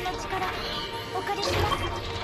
の力お借りします。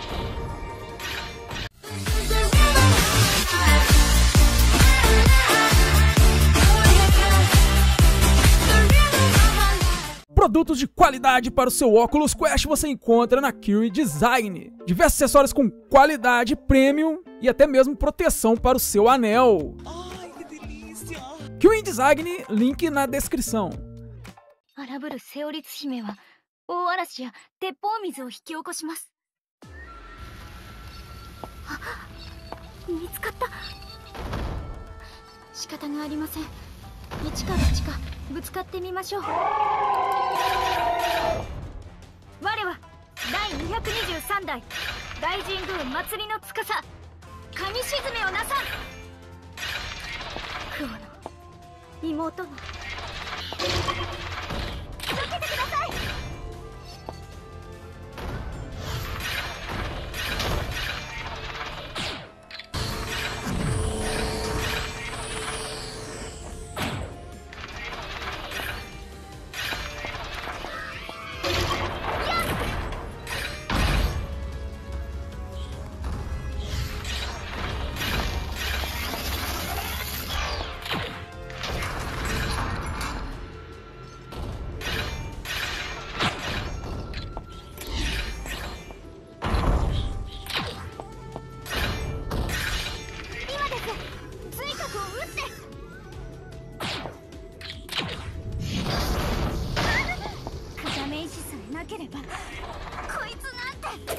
Produtos de qualidade para o seu óculos Quest você encontra na Kirin Design. Diversos acessórios com qualidade premium e até mesmo proteção para o seu anel. Ai, que delícia! Kirin Design, link na descrição. 荒ぶるセオリツ姫は大嵐や鉄砲水を引き起こします。あ、見つかった。仕方がありません。一か八かぶつかってみましょう。我は第223代大神宮祭りの司神沈めをなさん。クオの妹の助けてください。なければこいつなんて。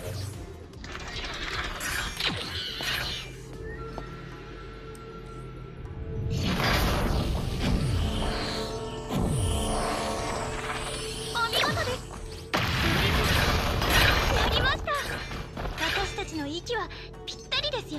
お見事です。やりました。私たちの息はぴったりですよ。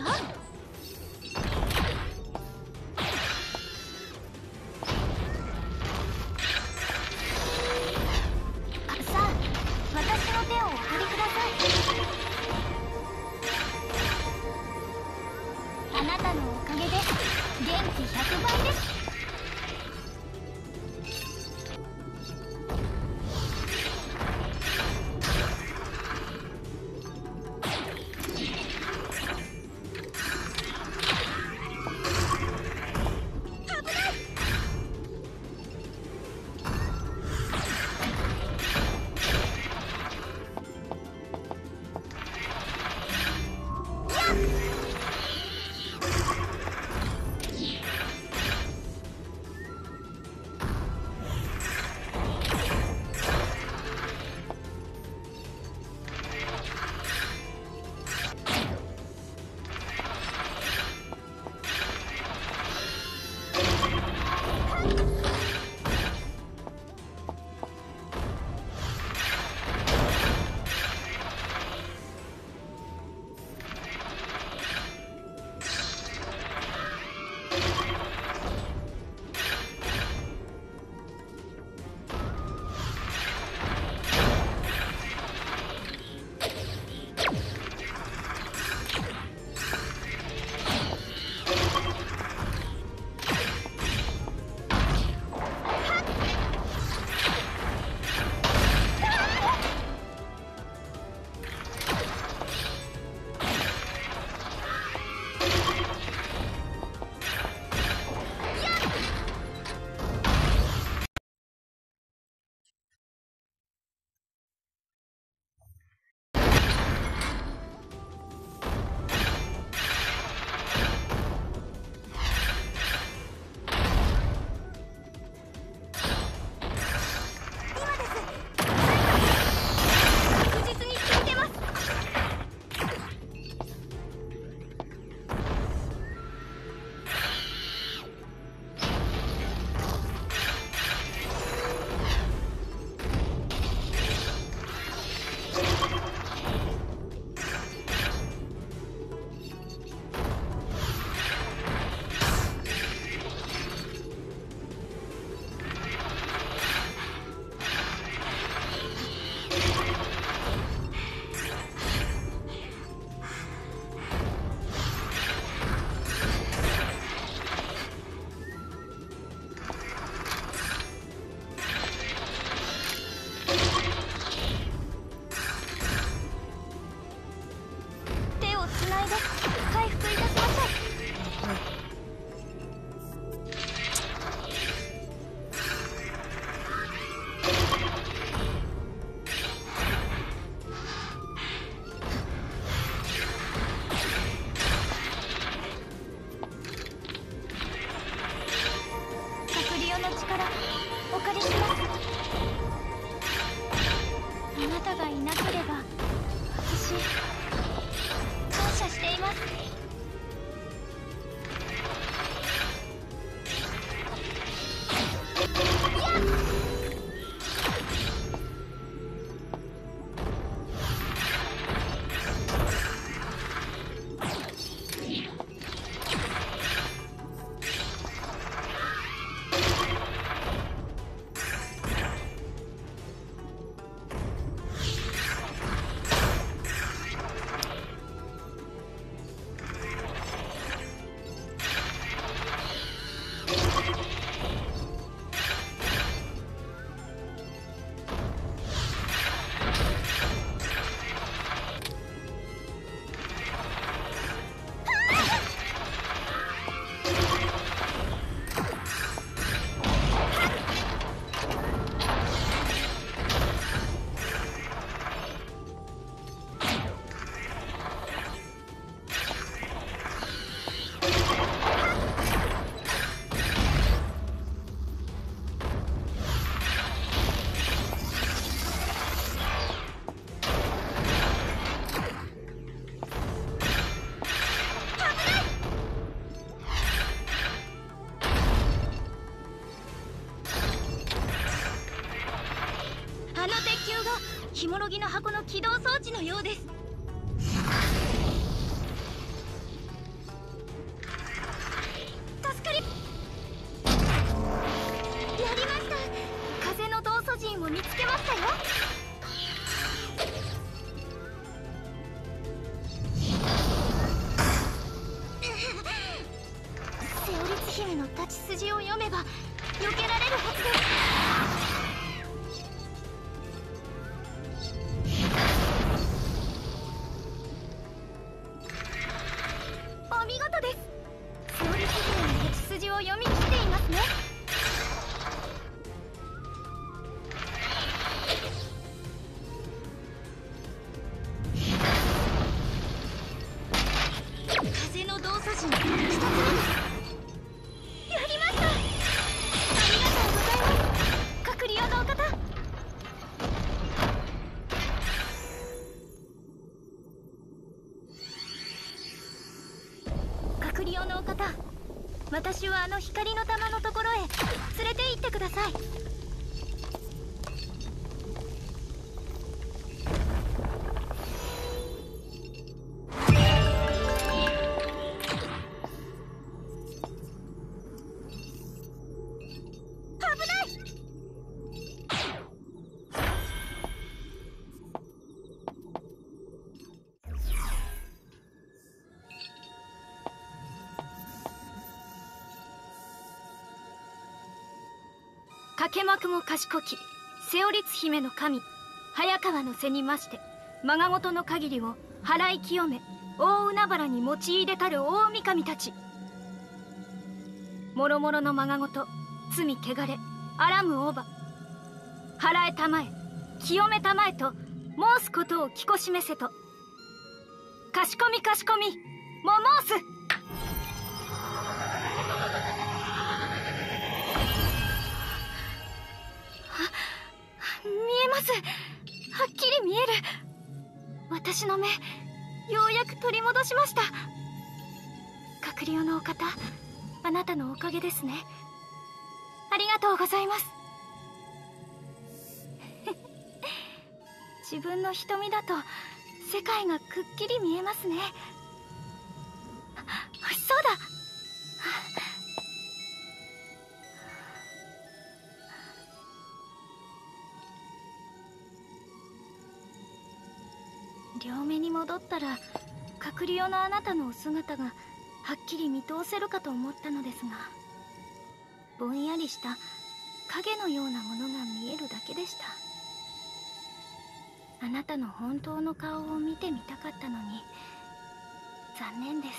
あなたのおかげで元気100倍です。 いなければ私感謝しています。あの鉄球がヒモロギの箱の起動装置のようです。助かり、やりました。風の道祖神を見つけましたよ。セオリツ姫の立ち筋を読めば避けられるはずです。お見事です。セオリツ姫の立ち筋を読み切っていますね。風の動作陣一つ目です。やりました。ありがとうございます。カクリオのお方。カクリオのお方、私はあの光の玉のところへ連れて行ってください。かけまくも賢きセオリツ姫の神早川の背にましてまがごとの限りを払い清め大海原に用い出たる大神たち、もろもろのまがごと罪汚れあらむおば払えたまえ清めたまえと申すことを聞こしめせと、かしこみかしこみも申す。見えます。はっきり見える。私の目ようやく取り戻しました。カクリオのお方、あなたのおかげですね。ありがとうございます。自分の瞳だと世界がくっきり見えますね。そうだ。両目に戻ったらカクリオのあなたのお姿がはっきり見通せるかと思ったのですが、ぼんやりした影のようなものが見えるだけでした。あなたの本当の顔を見てみたかったのに残念です。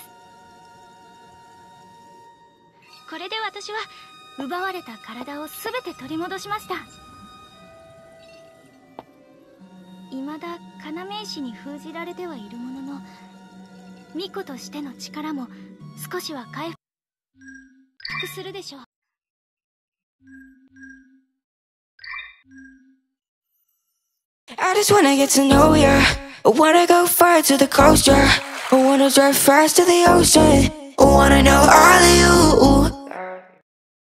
これで私は奪われた体を全て取り戻しました。未だ要石に封じられてはいるものの、巫女としての力も少しは回復するでしょう。 I just wanna get to know ya. I wanna go far to the coast, yeah. I wanna drive fast to the ocean. I wanna know all of you.